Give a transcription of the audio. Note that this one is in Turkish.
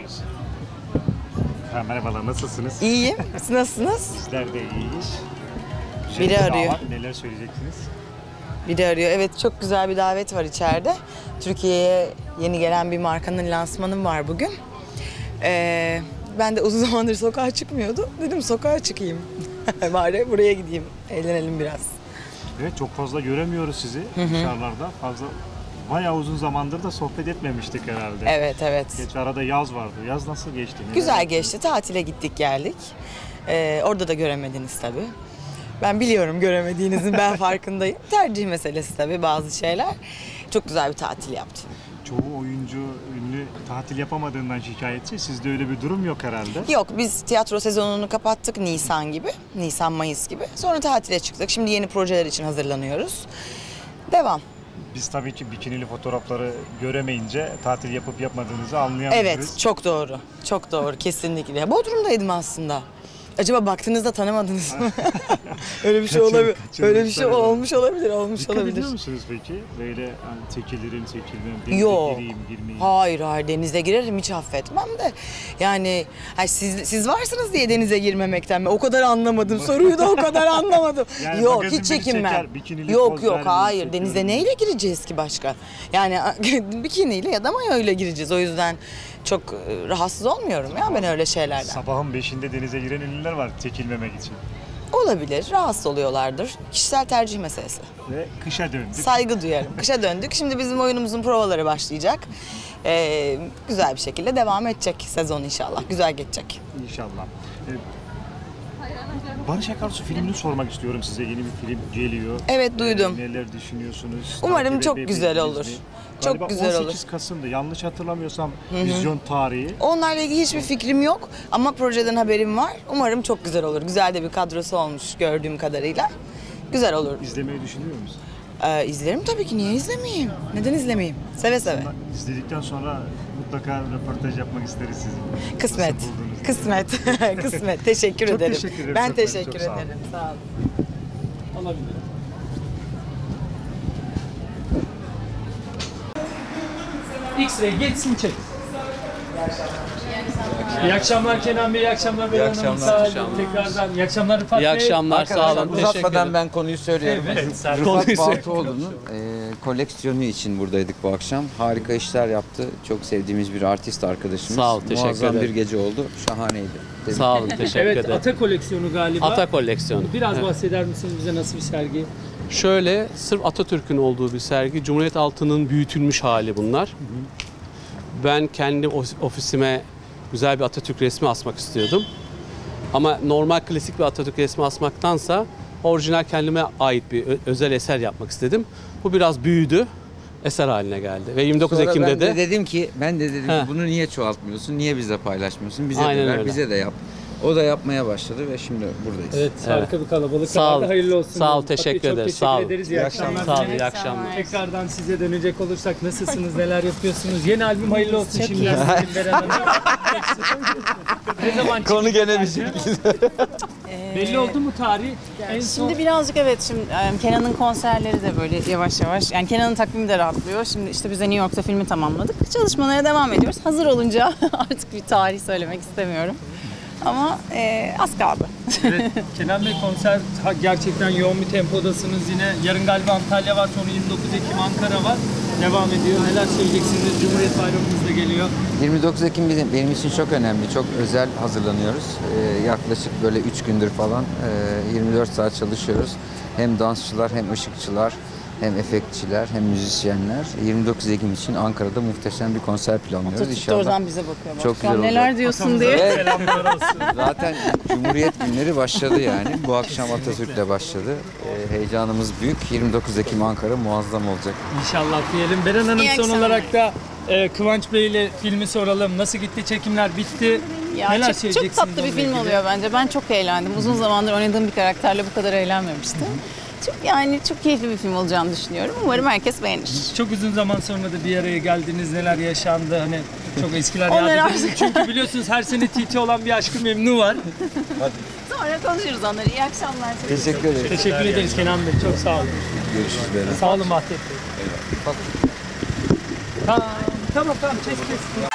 çekiyoruz. Merhabalar, nasılsınız? İyiyim. Siz nasılsınız? Sizler de iyiyiz. Biri arıyor. Neler söyleyeceksiniz? Biri arıyor. Evet, çok güzel bir davet var içeride. Türkiye'ye yeni gelen bir markanın lansmanı var bugün. Ben de uzun zamandır sokağa çıkmıyordum. Dedim sokağa çıkayım. Bari buraya gideyim. Eğlenelim biraz. Evet, çok fazla göremiyoruz sizi dışarılarda. Bayağı uzun zamandır da sohbet etmemiştik herhalde. Evet, evet. Geç arada yaz vardı. Yaz nasıl geçti? Güzel geçti. Tatile gittik geldik. Orada da göremediniz tabii. Ben biliyorum göremediğinizin, ben farkındayım. Tercih meselesi tabii bazı şeyler. Çok güzel bir tatil yaptım. Çoğu oyuncu ünlü tatil yapamadığından şikayetçi. Sizde öyle bir durum yok herhalde. Yok, biz tiyatro sezonunu kapattık Nisan gibi. Nisan-Mayıs gibi. Sonra tatile çıktık. Şimdi yeni projeler için hazırlanıyoruz. Devam. Biz tabii ki bikinili fotoğrafları göremeyince tatil yapıp yapmadığınızı anlayamıyoruz. Evet, çok doğru. Çok doğru, kesinlikle. Bodrum'daydım aslında. Acaba baktığınızda tanımadınız mı? Öyle bir şey olabilir. Öyle bir şey olmuş olabilir, Dikkat ediyor musunuz peki? Böyle hani çekilirim, çekilmem, denize Yok. gireyim, girmeyeyim. Hayır, denize girerim, hiç affetmem de. Yani siz varsınız diye denize girmemekten mi? O kadar anlamadım. Soruyu da o kadar anlamadım. Yani yok, magazin hiç biri çekinmem. çeker, bikinili Yok, poz verir, hayır. çekiyorum. Denize neyle gireceğiz ki başka? Yani bikiniyle ya da mayoyla gireceğiz. O yüzden çok rahatsız olmuyorum ya ben öyle şeylerden. Sabahın 5'inde denize giren ünlüler var çekilmemek için. Olabilir, rahatsız oluyorlardır. Kişisel tercih meselesi. Ve kışa döndük. Saygı duyarım. Kışa döndük. Şimdi bizim oyunumuzun provaları başlayacak. Güzel bir şekilde devam edecek sezon inşallah. Güzel geçecek. İnşallah. Barış Akarsu filmini sormak istiyorum size. Yeni bir film geliyor. Evet, duydum. Neler düşünüyorsunuz? Umarım Takip çok güzel edebildiniz olur. mi? Çok Galiba güzel 18 Kasım'da yanlış hatırlamıyorsam vizyon tarihi. Onlarla ilgili hiçbir fikrim yok ama projeden haberim var. Umarım çok güzel olur. Güzel de bir kadrosu olmuş gördüğüm kadarıyla. Güzel olur. İzlemeyi düşünüyor musun? İzlerim tabii ki. Niye izlemeyeyim? Neden izlemeyeyim? Seve seve. İzledikten sonra mutlaka röportaj yapmak isteriz sizi. Kısmet. Nasıl buldunuz? Kısmet. Kısmet. Teşekkür Çok ederim. teşekkür ederim. Ben Çok teşekkür sağ olun. ederim. Sağ olun. Alabilirim. X-ray geçsin çek. İyi akşamlar Kenan Bey, iyi akşamlar Beren Hanım. Sağ olun tekrardan. İyi akşamlar Rıfat Bey. İyi akşamlar, sağ olun. Arkadaşlar Teşekkür uzatmadan ederim. ben konuyu söylüyorum. Evet, Rıfat Baltoğlu'nun koleksiyonu için buradaydık bu akşam. Harika işler yaptı. Çok sevdiğimiz bir artist arkadaşımız. Sağ ol, teşekkür Muazzam ederim. bir gece oldu. Şahaneydi. Tebrik Sağ olun, teşekkür Evet, ederim. Ata koleksiyonu galiba. Ata koleksiyonu. Biraz Evet. bahseder misiniz bize, nasıl bir sergi? Şöyle, sırf Atatürk'ün olduğu bir sergi. Cumhuriyet altının büyütülmüş hali bunlar. Ben kendi ofisime güzel bir Atatürk resmi asmak istiyordum. Ama normal klasik bir Atatürk resmi asmaktansa orijinal kendime ait bir özel eser yapmak istedim. Bu biraz büyüdü, eser haline geldi. Ve 29 Sonra Ekim'de ben de de dedim ki He. bunu niye çoğaltmıyorsun? Niye bize paylaşmıyorsun? Bize Aynen de ver, öyle. bize de yap. O da yapmaya başladı ve şimdi buradayız. Evet, harika bir kalabalık. Sağ ol. Hayırlı olsun. Sağ ol, Fatih, teşekkür çok ederiz. Sağ ol. ederiz. İyi akşamlar. sağ olun, iyi akşamlar. Tekrardan size dönecek olursak nasılsınız, neler yapıyorsunuz? Yeni albüm hayırlı olsun şimdiden sizin Beren Hanım. Ne zaman çıkacak? Konu gene bizim. Belli oldu mu tarih? En son Şimdi birazcık evet, şimdi Kenan'ın konserleri de böyle yavaş yavaş, yani Kenan'ın takvimi de rahatlıyor. Şimdi işte biz de New York'ta filmi tamamladık. Çalışmalara devam ediyoruz. Hazır olunca artık bir tarih söylemek istemiyorum. Ama az kaldı. evet, Kenan Bey konser gerçekten yoğun bir tempodasınız yine. Yarın galiba Antalya var, sonra 29 Ekim Ankara var. Devam ediyor. Neler söyleyeceksiniz? Cumhuriyet Bayramımız da geliyor. 29 Ekim benim için çok önemli. Çok özel hazırlanıyoruz. Yaklaşık böyle 3 gündür falan 24 saat çalışıyoruz. Hem dansçılar hem ışıkçılar hem efektçiler hem müzisyenler. 29 Ekim için Ankara'da muhteşem bir konser planlıyoruz. Atatürk de oradan bize bakıyor. Çok güzel olacak. Neler diyorsun diye. Evet. Selamlar olsun. Zaten Cumhuriyet günleri başladı yani. Bu akşam Atatürk'le başladı. Heyecanımız büyük. 29 Ekim Ankara muazzam olacak. İnşallah diyelim. Beren Hanım İyi son akşamlar. olarak da Kıvanç Bey ile filmi soralım. Nasıl gitti? Çekimler bitti. Ya Neler çok söyleyeceksiniz tatlı bir onunla film ilgili? oluyor bence. Ben çok eğlendim. Uzun zamandır oynadığım bir karakterle bu kadar eğlenmemiştim. Çok keyifli bir film olacağını düşünüyorum. Umarım herkes beğenir. Çok uzun zaman sonra da bir araya geldiniz. Neler yaşandı? Hani çok eskiler Onlar yad edildi. artık- Çünkü biliyorsunuz her sene TT olan bir Aşk-ı Memnu var. Sonra konuşuruz onları. İyi akşamlar. Teşekkür ederim. Teşekkür ederiz Kenan Bey. Çok sağ olun. Görüşürüz Beren. Sağ olun Vahdet Bey. Tamam, çek.